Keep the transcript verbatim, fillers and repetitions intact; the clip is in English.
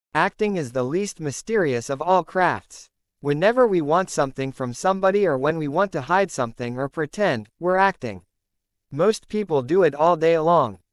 Acting is the least mysterious of all crafts. Whenever we want something from somebody or when we want to hide something or pretend, we're acting. Most people do it all day long.